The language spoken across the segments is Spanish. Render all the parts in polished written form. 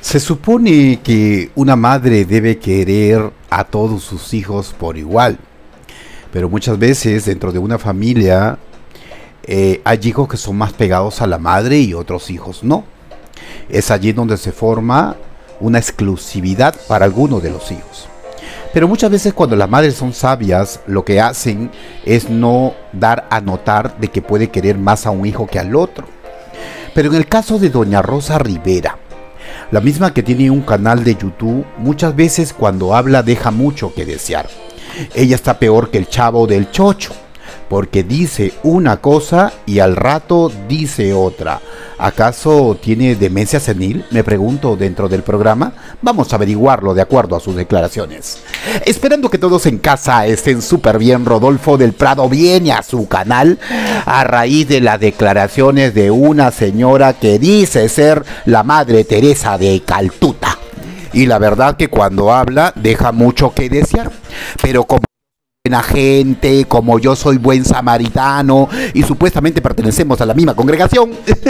Se supone que una madre debe querer a todos sus hijos por igual, pero muchas veces dentro de una familia hay hijos que son más pegados a la madre y otros hijos no. Es allí donde se forma una exclusividad para alguno de los hijos. Pero muchas veces cuando las madres son sabias, lo que hacen es no dar a notar de que puede querer más a un hijo que al otro. Pero en el caso de doña Rosa Rivera, la misma que tiene un canal de YouTube, muchas veces cuando habla deja mucho que desear. Ella está peor que el Chavo del Chocho, porque dice una cosa y al rato dice otra. ¿Acaso tiene demencia senil? Me pregunto dentro del programa. Vamos a averiguarlo de acuerdo a sus declaraciones. Esperando que todos en casa estén súper bien, Rodolfo del Prado viene a su canal a raíz de las declaraciones de una señora que dice ser la Madre Teresa de Calcuta. Y la verdad que cuando habla deja mucho que desear, pero como buena gente, como yo soy buen samaritano y supuestamente pertenecemos a la misma congregación,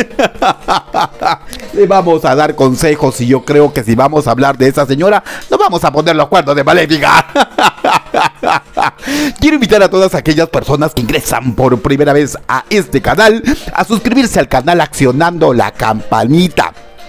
le vamos a dar consejos y yo creo que si vamos a hablar de esa señora, nos vamos a poner los cuernos de Maléfica. Quiero invitar a todas aquellas personas que ingresan por primera vez a este canal a suscribirse al canal accionando la campanita.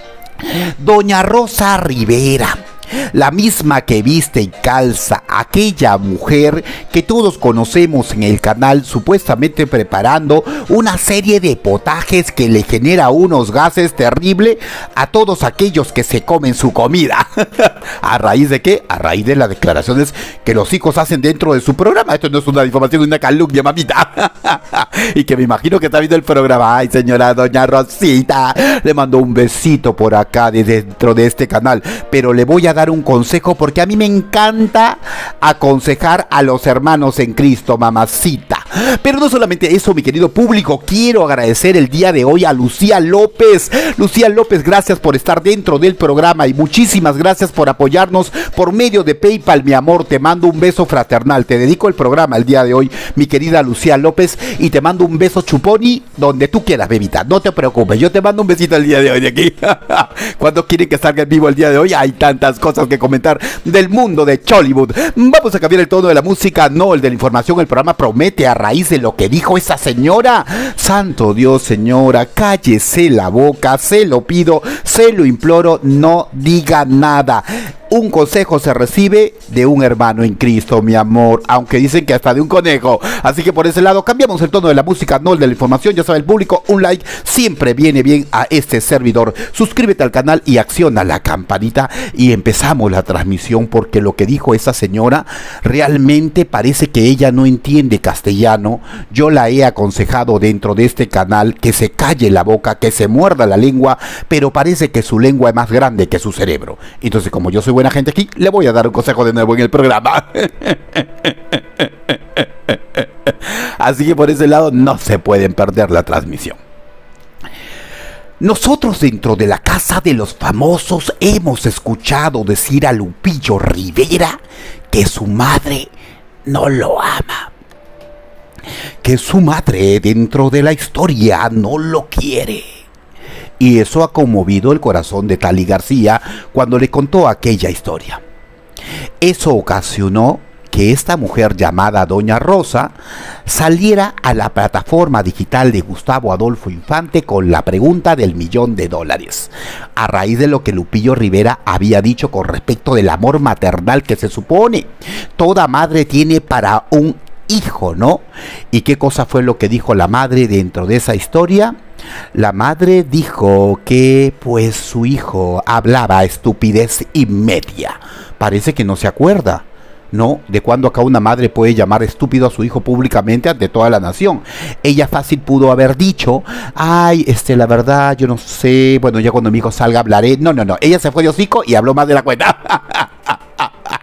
Doña Rosa Rivera, la misma que viste y calza, aquella mujer que todos conocemos en el canal supuestamente preparando una serie de potajes que le genera unos gases terribles a todos aquellos que se comen su comida. ¿A raíz de qué? A raíz de las declaraciones que los hijos hacen dentro de su programa. Esto no es una difamación, es una calumnia, mamita. Y que me imagino que está viendo el programa. Ay, señora doña Rosita, le mando un besito por acá de dentro de este canal, pero le voy a dar un consejo porque a mí me encanta aconsejar a los hermanos en Cristo, mamacita. Pero no solamente eso, mi querido público, quiero agradecer el día de hoy a Lucía López. Lucía López, gracias por estar dentro del programa y muchísimas gracias por apoyarnos por medio de PayPal, mi amor. Te mando un beso fraternal, te dedico el programa el día de hoy, mi querida Lucía López, y te mando un beso chuponi donde tú quieras, bebita, no te preocupes, yo te mando un besito el día de hoy de aquí. Cuando quieren que salga en vivo el día de hoy, hay tantas cosas que comentar del mundo de Chollywood. Vamos a cambiar el tono de la música, no el de la información. El programa promete a raíz de lo que dijo esa señora. Santo Dios, señora, cállese la boca, se lo pido, se lo imploro, no diga nada. Un consejo se recibe de un hermano en Cristo, mi amor, aunque dicen que hasta de un conejo. Así que por ese lado cambiamos el tono de la música, no el de la información. Ya sabe el público, un like siempre viene bien a este servidor. Suscríbete al canal y acciona la campanita y empezamos la transmisión, porque lo que dijo esa señora realmente parece que ella no entiende castellano. Yo la he aconsejado dentro de este canal que se calle la boca, que se muerda la lengua, pero parece que su lengua es más grande que su cerebro. Entonces, como yo soy buena gente aquí, le voy a dar un consejo de nuevo en el programa. Así que por ese lado no se pueden perder la transmisión. Nosotros dentro de la casa de los famosos hemos escuchado decir a Lupillo Rivera que su madre no lo ama, que su madre dentro de la historia no lo quiere. Y eso ha conmovido el corazón de Tali García cuando le contó aquella historia. Eso ocasionó que esta mujer llamada Doña Rosa saliera a la plataforma digital de Gustavo Adolfo Infante con la pregunta del $1.000.000, a raíz de lo que Lupillo Rivera había dicho con respecto del amor maternal que se supone toda madre tiene para un hijo, ¿no? ¿Y qué cosa fue lo que dijo la madre dentro de esa historia? La madre dijo que pues su hijo hablaba estupidez y media. Parece que no se acuerda, ¿no? De cuando acá una madre puede llamar estúpido a su hijo públicamente ante toda la nación. Ella fácil pudo haber dicho, ay, la verdad, yo no sé, bueno, ya cuando mi hijo salga hablaré. No, ella se fue de hocico y habló más de la cuenta.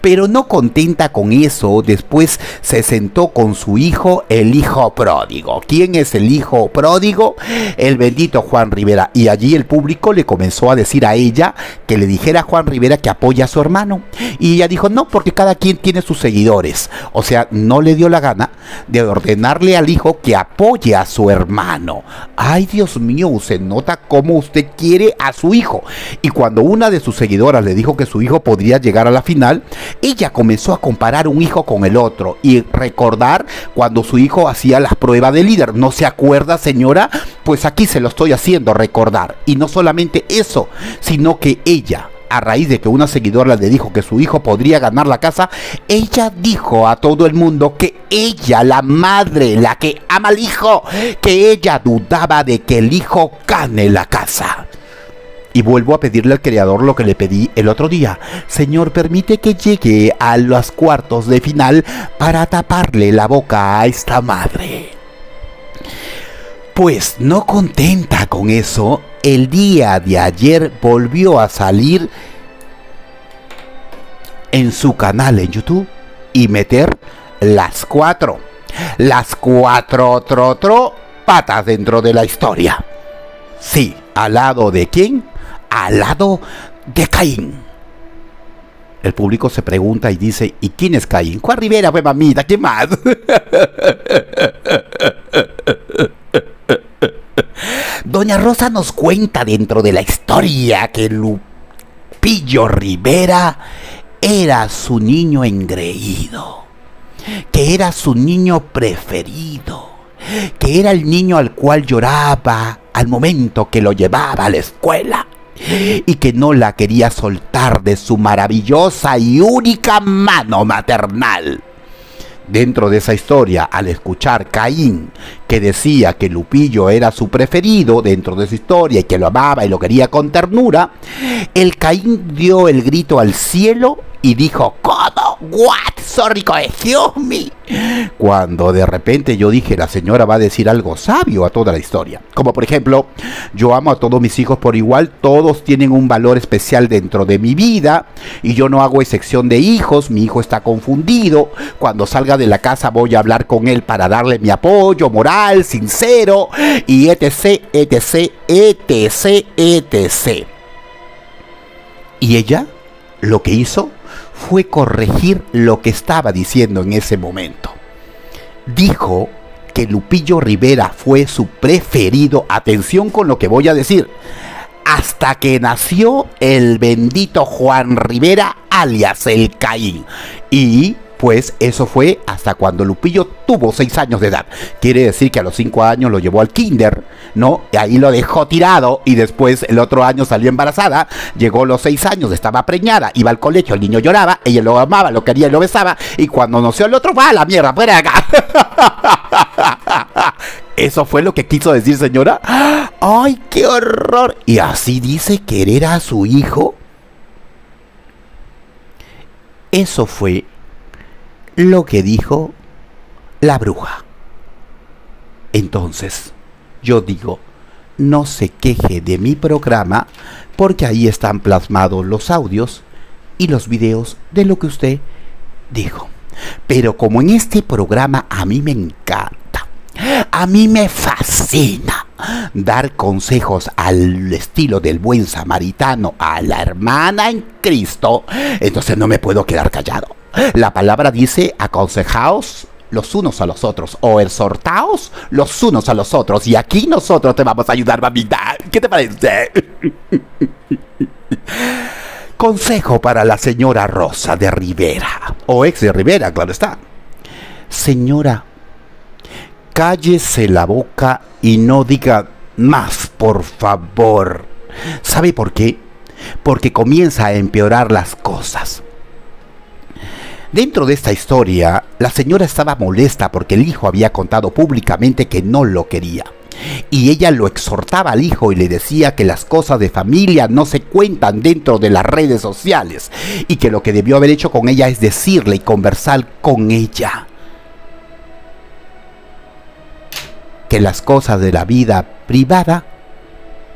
Pero no contenta con eso, después se sentó con su hijo, el hijo pródigo. ¿Quién es el hijo pródigo? El bendito Juan Rivera. Y allí el público le comenzó a decir a ella que le dijera a Juan Rivera que apoya a su hermano. Y ella dijo no, porque cada quien tiene sus seguidores. O sea, no le dio la gana de ordenarle al hijo que apoye a su hermano. Ay, Dios mío, se nota cómo usted quiere a su hijo. Y cuando una de sus seguidoras le dijo que su hijo podría llegar a la final, ella comenzó a comparar un hijo con el otro y recordar cuando su hijo hacía las pruebas de líder. ¿No se acuerda, señora? Pues aquí se lo estoy haciendo recordar. Y no solamente eso, sino que ella, a raíz de que una seguidora le dijo que su hijo podría ganar la casa, ella dijo a todo el mundo que ella, la madre, la que ama al hijo, que ella dudaba de que el hijo gane la casa. Y vuelvo a pedirle al creador lo que le pedí el otro día. Señor, permite que llegue a los cuartos de final para taparle la boca a esta madre. Pues no contenta con eso, el día de ayer volvió a salir en su canal en YouTube y meter las cuatro patas dentro de la historia. Sí, ¿al lado de quién? Al lado de Caín. El público se pregunta y dice, ¿y quién es Caín? Juan Rivera, pues mamita, ¿qué más? Doña Rosa nos cuenta dentro de la historia que Lupillo Rivera era su niño engreído, que era su niño preferido, que era el niño al cual lloraba al momento que lo llevaba a la escuela y que no la quería soltar de su maravillosa y única mano maternal. Dentro de esa historia, al escuchar Caín, que decía que Lupillo era su preferido dentro de su historia y que lo amaba y lo quería con ternura, el Caín dio el grito al cielo y dijo, ¿cómo? ¿What? Sorry, excuse me. Cuando de repente yo dije, la señora va a decir algo sabio a toda la historia. Como por ejemplo, yo amo a todos mis hijos por igual, todos tienen un valor especial dentro de mi vida y yo no hago excepción de hijos, mi hijo está confundido, cuando salga de la casa voy a hablar con él para darle mi apoyo moral, sincero y etc, etc, etc, etc. Y ella lo que hizo fue corregir lo que estaba diciendo en ese momento. Dijo que Lupillo Rivera fue su preferido, atención con lo que voy a decir, hasta que nació el bendito Juan Rivera, alias el Caín. Y pues eso fue hasta cuando Lupillo tuvo 6 años de edad. Quiere decir que a los 5 años lo llevó al kinder, ¿no? Y ahí lo dejó tirado y después el otro año salió embarazada, llegó a los 6 años, estaba preñada, iba al colegio, el niño lloraba, ella lo amaba, lo quería y lo besaba, y cuando nació el otro, ¡va a la mierda, fuera de acá! ¿Eso fue lo que quiso decir, señora? ¡Ay, qué horror! Y así dice querer a su hijo. Eso fue lo que dijo la bruja. Entonces, yo digo, no se queje de mi programa, porque ahí están plasmados los audios y los videos de lo que usted dijo. Pero como en este programa a mí me encanta, a mí me fascina dar consejos al estilo del buen samaritano a la hermana en Cristo, entonces no me puedo quedar callado. La palabra dice, aconsejaos los unos a los otros, o exhortaos los unos a los otros, y aquí nosotros te vamos a ayudar, mamita. ¿Qué te parece? Consejo para la señora Rosa de Rivera, o ex de Rivera, claro está. Señora, cállese la boca y no diga más, por favor. ¿Sabe por qué? Porque comienza a empeorar las cosas. Dentro de esta historia, la señora estaba molesta porque el hijo había contado públicamente que no lo quería. Y ella lo exhortaba al hijo y le decía que las cosas de familia no se cuentan dentro de las redes sociales y que lo que debió haber hecho con ella es decirle y conversar con ella. Que las cosas de la vida privada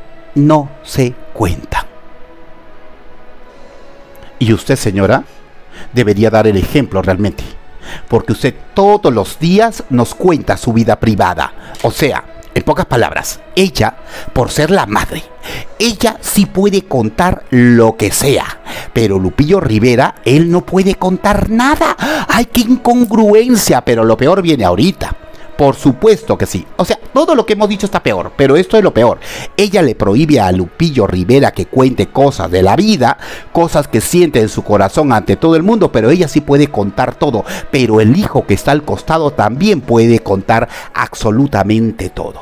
no se cuentan. ¿Y usted, señora? debería dar el ejemplo realmente. Porque usted todos los días nos cuenta su vida privada. O sea, en pocas palabras, ella, por ser la madre, ella sí puede contar lo que sea. Pero Lupillo Rivera, él no puede contar nada. ¡Ay, qué incongruencia! Pero lo peor viene ahorita. Por supuesto que sí. O sea, todo lo que hemos dicho está peor, pero esto es lo peor. Ella le prohíbe a Lupillo Rivera que cuente cosas de la vida, cosas que siente en su corazón ante todo el mundo, pero ella sí puede contar todo. Pero el hijo que está al costado también puede contar absolutamente todo.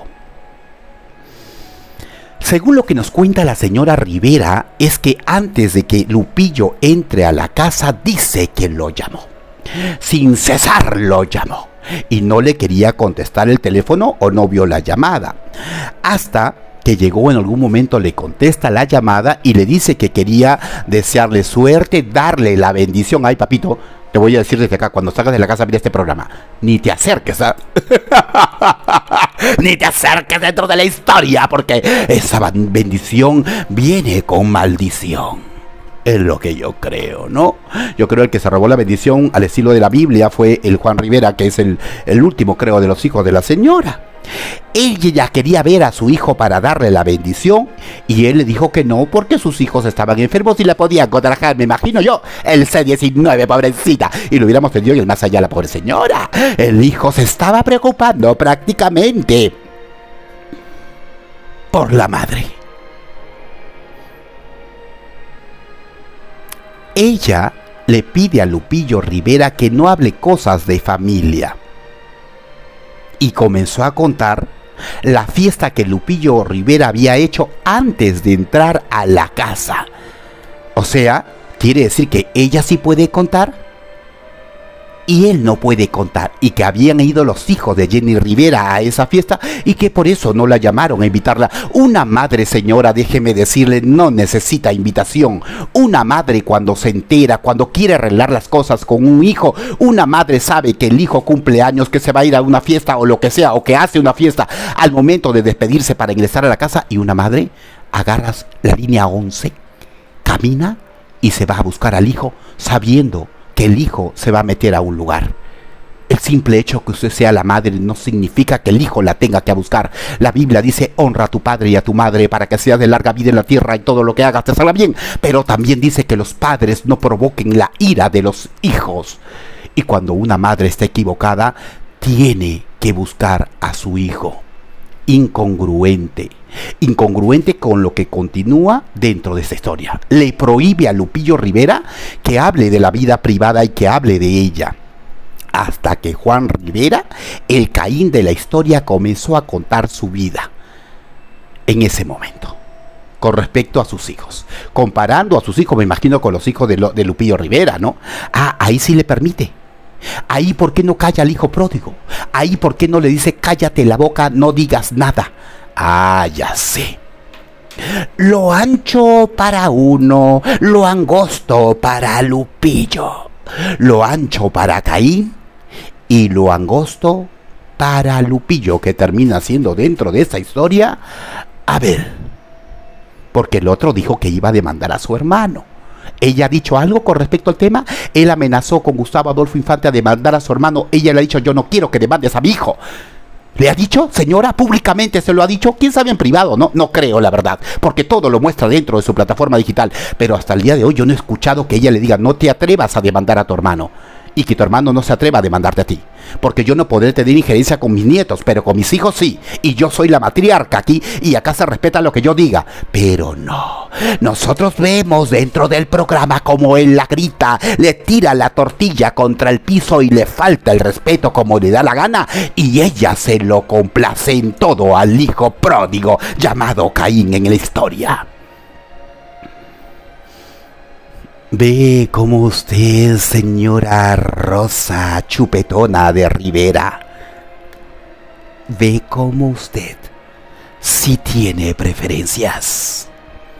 Según lo que nos cuenta la señora Rivera, es que antes de que Lupillo entre a la casa, dice que lo llamó. Sin cesar lo llamó. Y no le quería contestar el teléfono o no vio la llamada. Hasta que llegó en algún momento, le contesta la llamada y le dice que quería desearle suerte, darle la bendición. Ay, papito, te voy a decir desde acá, cuando salgas de la casa, mira este programa. Ni te acerques, ni te acerques dentro de la historia, porque esa bendición viene con maldición. Es lo que yo creo, ¿no? Yo creo que el que se robó la bendición al estilo de la Biblia fue el Juan Rivera, que es el último, creo, de los hijos de la señora. Ella quería ver a su hijo para darle la bendición y él le dijo que no porque sus hijos estaban enfermos y la podían contagiar, me imagino yo, el C-19, pobrecita. Y lo hubiéramos tenido y el más allá, la pobre señora. El hijo se estaba preocupando prácticamente por la madre. Ella le pide a Lupillo Rivera que no hable cosas de familia. Y comenzó a contar la fiesta que Lupillo Rivera había hecho antes de entrar a la casa. O sea, quiere decir que ella sí puede contar y él no puede contar, y que habían ido los hijos de Jenny Rivera a esa fiesta y que por eso no la llamaron a invitarla. Una madre, señora, déjeme decirle, no necesita invitación. Una madre, cuando se entera, cuando quiere arreglar las cosas con un hijo, una madre sabe que el hijo cumple años, que se va a ir a una fiesta o lo que sea, o que hace una fiesta al momento de despedirse para ingresar a la casa, y una madre agarra la línea 11, camina y se va a buscar al hijo sabiendo que el hijo se va a meter a un lugar. El simple hecho que usted sea la madre no significa que el hijo la tenga que buscar. La Biblia dice: honra a tu padre y a tu madre para que seas de larga vida en la tierra y todo lo que hagas te salga bien. Pero también dice que los padres no provoquen la ira de los hijos. Y cuando una madre está equivocada, tiene que buscar a su hijo. Incongruente con lo que continúa dentro de esta historia. Le prohíbe a Lupillo Rivera que hable de la vida privada y que hable de ella. Hasta que Juan Rivera, el Caín de la historia, comenzó a contar su vida en ese momento con respecto a sus hijos, comparando a sus hijos, me imagino, con los hijos de Lupillo Rivera, ¿no? Ahí sí le permite. Ahí, ¿por qué no calla al hijo pródigo? Ahí, ¿por qué no le dice: cállate la boca, no digas nada? Ya sé. Lo ancho para uno, lo angosto para Lupillo. Lo ancho para Caín y lo angosto para Lupillo, que termina siendo dentro de esta historia Abel. Porque el otro dijo que iba a demandar a su hermano. ¿Ella ha dicho algo con respecto al tema? Él amenazó con Gustavo Adolfo Infante a demandar a su hermano. Ella le ha dicho: yo no quiero que demandes a mi hijo. ¿Le ha dicho, señora? ¿Públicamente se lo ha dicho? ¿Quién sabe en privado? No creo, la verdad, porque todo lo muestra dentro de su plataforma digital. Pero hasta el día de hoy yo no he escuchado que ella le diga: no te atrevas a demandar a tu hermano. Y que tu hermano no se atreva a demandarte a ti. Porque yo no podré tener injerencia con mis nietos, pero con mis hijos sí. Y yo soy la matriarca aquí y acá se respeta lo que yo diga. Pero no. Nosotros vemos dentro del programa como él la grita, le tira la tortilla contra el piso y le falta el respeto como le da la gana. Y ella se lo complace en todo al hijo pródigo llamado Caín en la historia. Ve como usted, señora Rosa Chupetona de Rivera, ve como usted sí tiene preferencias.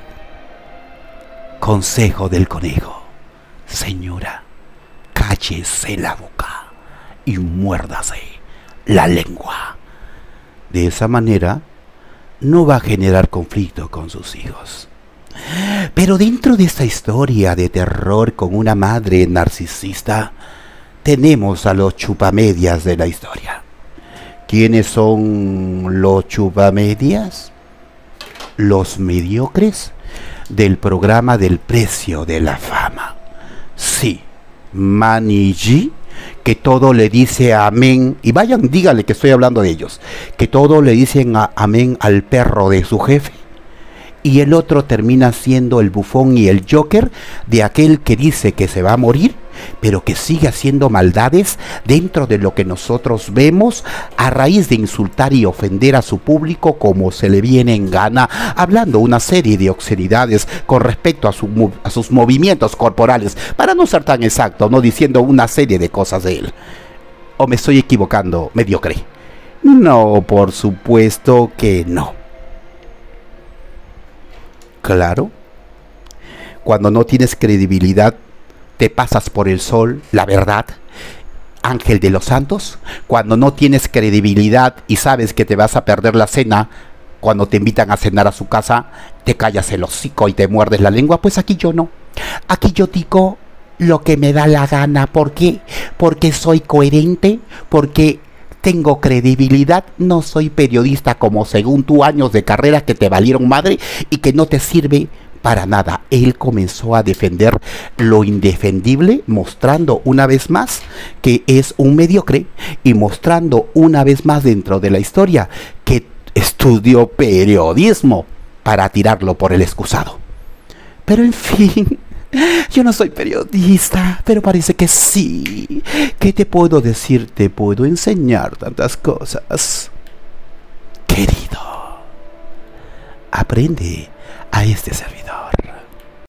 Consejo del conejo: señora, cállese la boca y muérdase la lengua. De esa manera no va a generar conflicto con sus hijos. Pero dentro de esta historia de terror con una madre narcisista, tenemos a los chupamedias de la historia. ¿Quiénes son los chupamedias? Los mediocres del programa del precio de la fama. Sí, Manny G, que todo le dice amén, y vayan, díganle que estoy hablando de ellos, que todo le dicen amén al perro de su jefe, y el otro termina siendo el bufón y el joker de aquel que dice que se va a morir, pero que sigue haciendo maldades dentro de lo que nosotros vemos a raíz de insultar y ofender a su público como se le viene en gana, hablando una serie de obscenidades con respecto a sus movimientos corporales, para no ser tan exacto, no diciendo una serie de cosas de él. ¿O me estoy equivocando, mediocre? No, por supuesto que no. Claro, cuando no tienes credibilidad, te pasas por el sol, la verdad, ángel de los santos. Cuando no tienes credibilidad y sabes que te vas a perder la cena, cuando te invitan a cenar a su casa, te callas el hocico y te muerdes la lengua. Pues aquí yo no. Aquí yo digo lo que me da la gana. ¿Por qué? Porque soy coherente, porque tengo credibilidad, no soy periodista como según tú años de carrera que te valieron madre y que no te sirve para nada. Él comenzó a defender lo indefendible, mostrando una vez más que es un mediocre y mostrando una vez más dentro de la historia que estudió periodismo para tirarlo por el excusado. Pero en fin, yo no soy periodista, pero parece que sí. ¿Qué te puedo decir? Te puedo enseñar tantas cosas. Querido, aprende a este servidor.